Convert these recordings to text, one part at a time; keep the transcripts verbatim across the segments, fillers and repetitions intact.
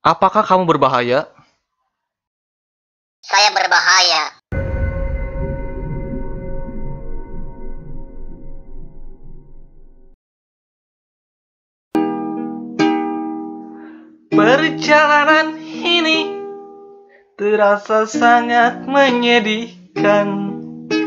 Apakah kamu berbahaya? Saya berbahaya. Perjalanan ini terasa sangat menyedihkan.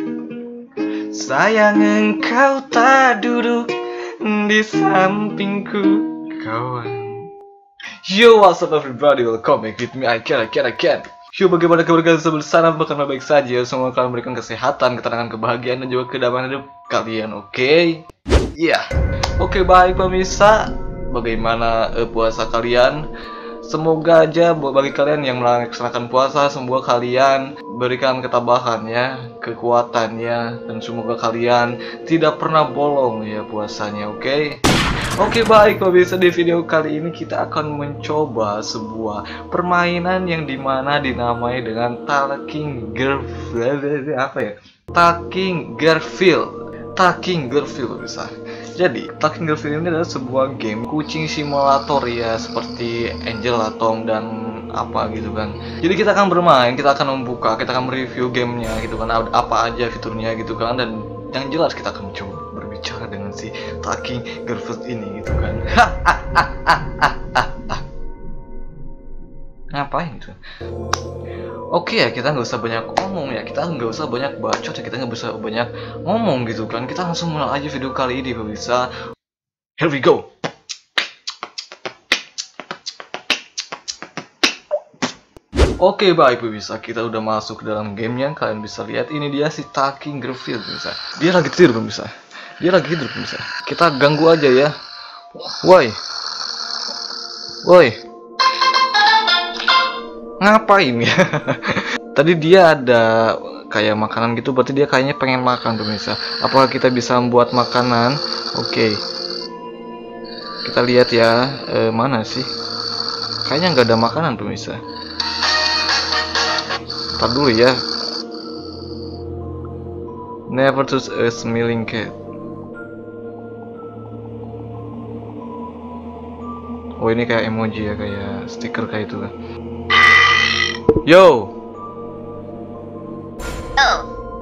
Sayang engkau tak duduk di sampingku, kawan. Yo, what's up everybody, welcome back with me, I can, I can, I can. Yo, bagaimana kabar kalian sebelah sana? Bukan baik saja, semoga kalian memberikan kesehatan, ketenangan, kebahagiaan, dan juga kedamaian hidup kalian, oke? Okay? Iya, yeah. Oke, okay, baik pemirsa. Bagaimana uh, puasa kalian? Semoga aja bagi kalian yang melaksanakan puasa, semoga kalian berikan ketabahan ya, kekuatan ya, dan semoga kalian tidak pernah bolong ya puasanya, oke? Okay? Oke, okay, baik pemirsa, di video kali ini kita akan mencoba sebuah permainan yang dimana dinamai dengan Talking Garfield, apa ya? Talking Garfield, Talking Garfield pemirsa. Jadi, Talking Garfield ini adalah sebuah game kucing simulator ya, seperti Angel, Tom, dan apa gitu kan. Jadi kita akan bermain, kita akan membuka, kita akan mereview gamenya gitu kan, apa aja fiturnya gitu kan, dan yang jelas kita akan mencoba berbicara dengan si Talking Garfield ini gitu kan. Ngapain gitu? Oke ya, kita nggak usah banyak ngomong ya, kita nggak usah banyak bacot ya, kita nggak usah banyak ngomong gitu kan. Kita langsung mulai aja video kali ini pemirsa. Here we go. Oke, baik pemirsa, kita udah masuk ke dalam gamenya. Kalian bisa lihat ini dia si Talking Garfield pemirsa. Dia lagi tidur pemirsa. Dia lagi tidur pemirsa. Kita ganggu aja ya. Woi, woi. Ngapain ya? Tadi dia ada kayak makanan gitu, berarti dia kayaknya pengen makan pemirsa. Apakah kita bisa membuat makanan? Oke, kita lihat ya. E, mana sih? Kayaknya nggak ada makanan pemirsa. Ntar dulu ya. Never touch a smiling cat. Oh, ini kayak emoji ya, kayak stiker kayak itu kan. Yo. Oh.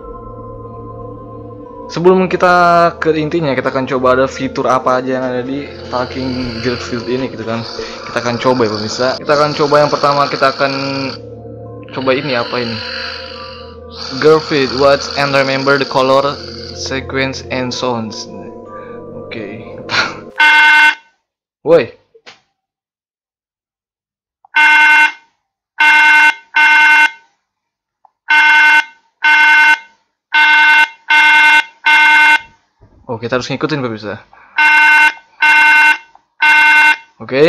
Sebelum kita ke intinya, kita akan coba ada fitur apa aja yang ada di Talking Garfield ini gitu kan. Kita akan coba ya pemirsa. Kita akan coba yang pertama, kita akan coba ini apa ini? Garfield, watch and remember the color, sequence and sounds. Oke. Okay. Woi. Oh, kita harus ngikutin pemirsa. Oke. Okay.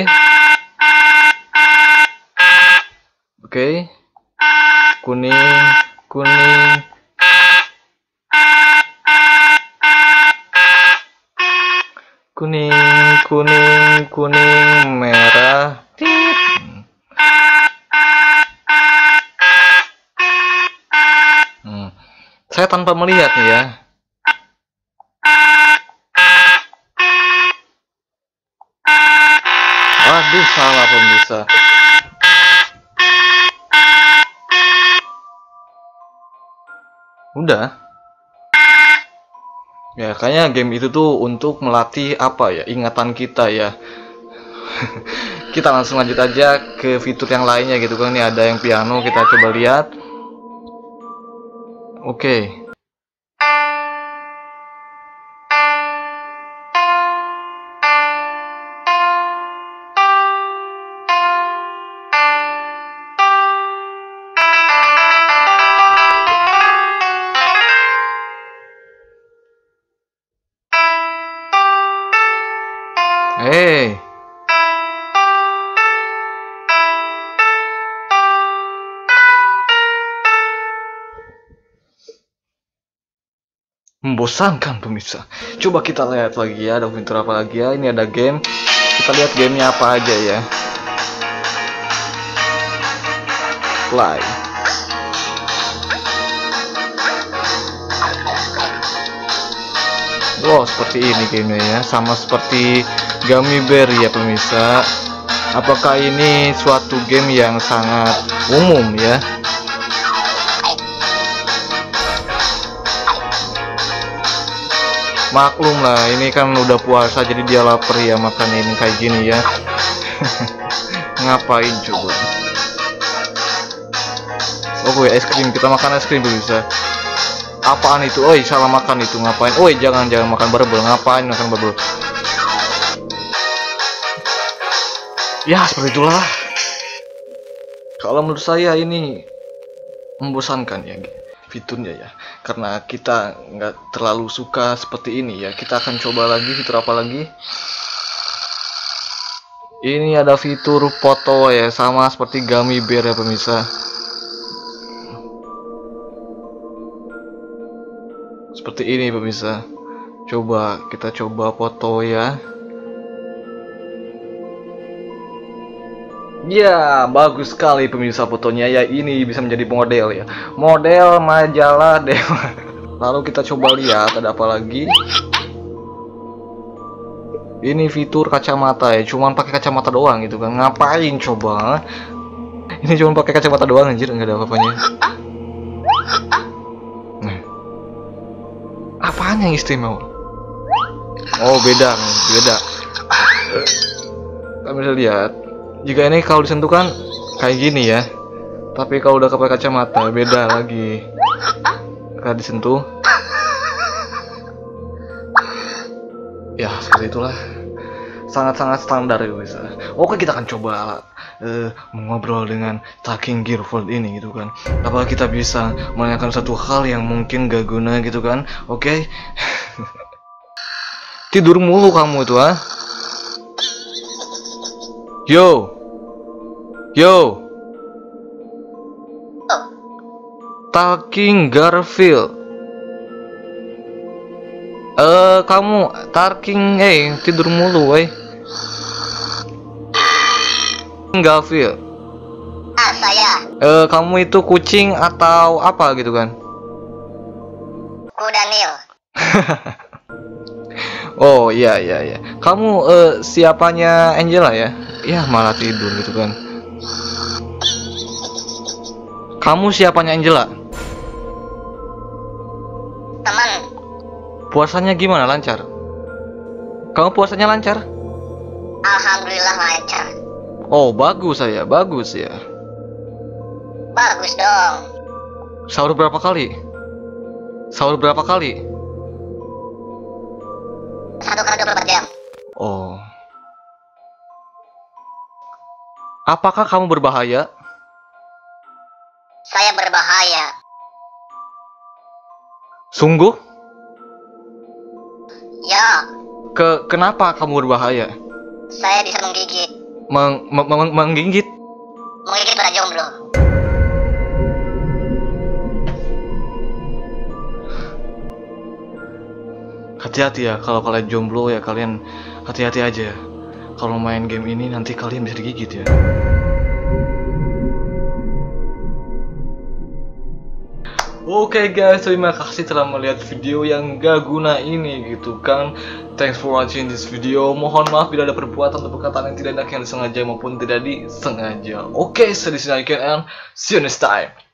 Oke. Okay. Kuning, kuning. Kuning, kuning, kuning, merah. Hmm. Saya tanpa melihat nih ya. Waduh, salah pemirsa. Udah. Ya, kayaknya game itu tuh untuk melatih apa ya, ingatan kita ya. Kita langsung lanjut aja ke fitur yang lainnya gitu kan. Ini ada yang piano, kita coba lihat. Oke. Okay. Hey. Membosankan pemirsa. Coba kita lihat lagi ya, ada fitur apa lagi ya. Ini ada game. Kita lihat gamenya apa aja ya. Play. Wow, seperti ini gamenya ya, sama seperti Gummy Bear ya pemirsa. Apakah ini suatu game yang sangat umum ya? Maklum lah, ini kan udah puasa jadi dia lapar ya, makan ini kayak gini ya. Ngapain coba? Oh gue es krim, kita makan es krim dulu bisa. Apaan itu? Oi, salah makan itu, ngapain? Oi, jangan jangan makan barbel, ngapain makan barbel? Ya seperti itulah. Kalau menurut saya ini membosankan ya fiturnya ya, karena kita nggak terlalu suka seperti ini ya. Kita akan coba lagi fitur apa lagi. Ini ada fitur foto ya, sama seperti Gummy Bear ya pemirsa. Seperti ini pemirsa. Coba kita coba foto ya. Ya, bagus sekali pemirsa fotonya ya. Ini bisa menjadi model ya. Model majalah Dewa. Lalu kita coba lihat ada apa lagi. Ini fitur kacamata ya. Cuman pakai kacamata doang gitu kan. Ngapain coba? Ini cuma pakai kacamata doang anjir, nggak ada apa-apanya. Nah. Apaan yang istimewa? Oh, beda, beda. Kalian bisa lihat. Jika ini kalau disentuh kan kayak gini ya, tapi kalau udah pakai kacamata beda lagi. Kalau disentuh, ya seperti itulah. Sangat-sangat standar ya bisa. Oke, kita akan coba uh, mengobrol dengan Talking Gear World ini gitu kan. Apakah kita bisa menanyakan satu hal yang mungkin gak guna gitu kan? Oke. Tidur mulu kamu itu ah. Yo. Yo, Talking Garfield. Eh, uh, kamu Talking, eh tidur mulu, woi. Garfield. Ah, saya. Eh, uh, kamu itu kucing atau apa gitu kan? Kuda Nil. Oh iya iya iya. Kamu eh uh, siapanya Angela ya? Ya malah tidur gitu kan. Kamu siapanya Angela? Teman. Puasanya gimana, lancar? Kamu puasanya lancar? Alhamdulillah lancar. Oh bagus saya, bagus ya. Bagus dong. Sahur berapa kali? Sahur berapa kali? Satu kali dua puluh empat jam. Oh. Apakah kamu berbahaya? Saya berbahaya. Sungguh? Ya. Ke kenapa kamu berbahaya? Saya bisa menggigit. Meng, meng, meng, menggigit? Menggigit para jomblo. Hati-hati ya, kalau kalian jomblo ya kalian hati-hati aja. Kalau main game ini nanti kalian bisa digigit ya. Oke okay guys, terima kasih telah melihat video yang gak guna ini gitu kan. Thanks for watching this video. Mohon maaf bila ada perbuatan atau perkataan yang tidak enak yang disengaja maupun tidak disengaja. Oke, okay, so this is Icon and see you next time.